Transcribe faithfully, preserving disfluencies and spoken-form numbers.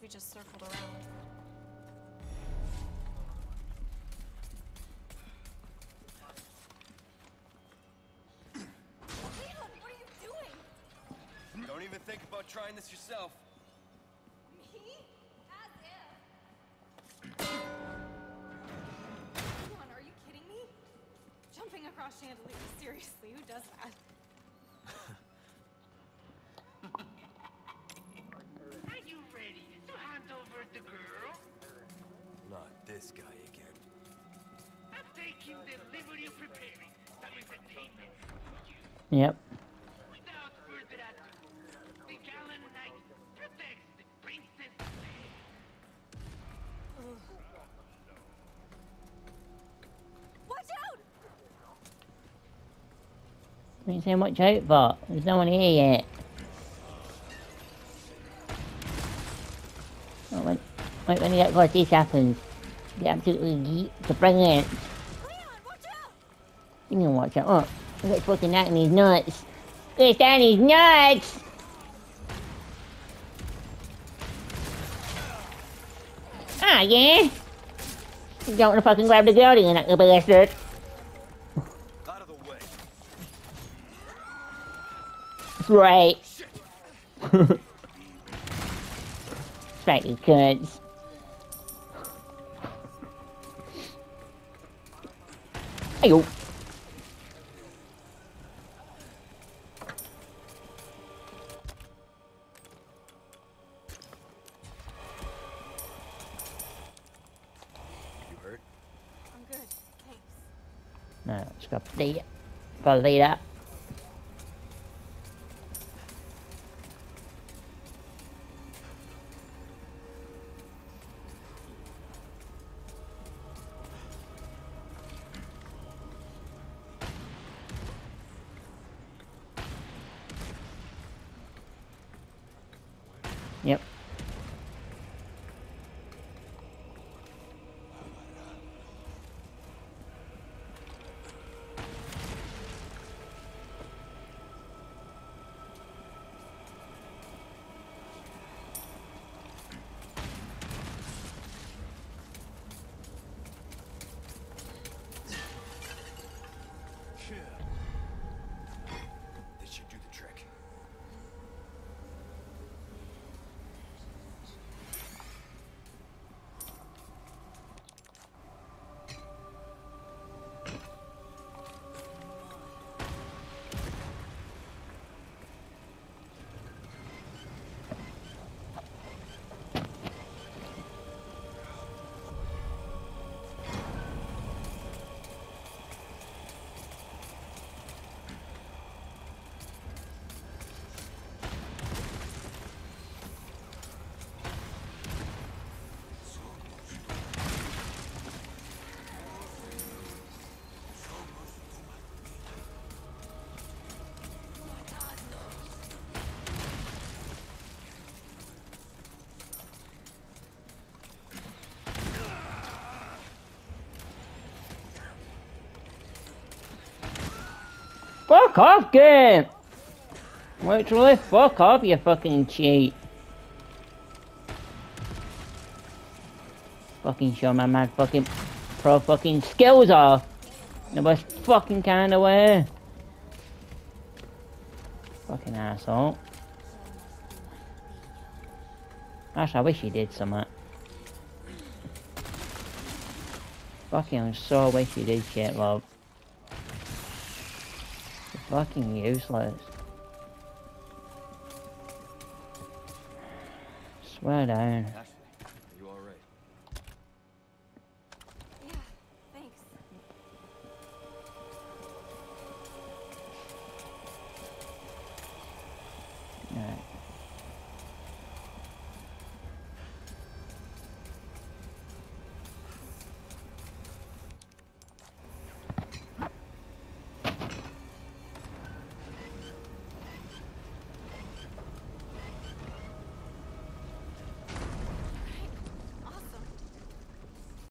we just circled around. Leon, what are you doing? Don't even think about trying this yourself. Me? As if. Leon, are you kidding me? Jumping across chandeliers, seriously, who does that? Are you ready to hand over the girl? Not this guy again. I'm taking the liberty of preparing some entertainment for you. Yep. Without further ado, the gallant knight protects the princess Leia. Watch out! What are you saying watch out for? There's no one here yet. Oh, when, wait, when you get close, this happens. You absolutely to bring it. Leon, watch out! You can watch out. Oh, look at fucking that in his nuts. It's down his nuts! Ah, yeah? You don't want to fucking grab the girl, you're not gonna bastard. Out of the way. That's right. That's right, you cunts. Ayo. You hurt? I'm good, thanks. No, just gotta bleed it. Gotta bleed up. Yep. This should do the trick. Fuck off, game! Literally, fuck off, you fucking cheat. Fucking show my mad fucking pro fucking skills off. The best fucking kind of way. Fucking asshole. Actually, I wish he did something. Fucking, I so wish he did shit, love. Fucking useless. Swear down.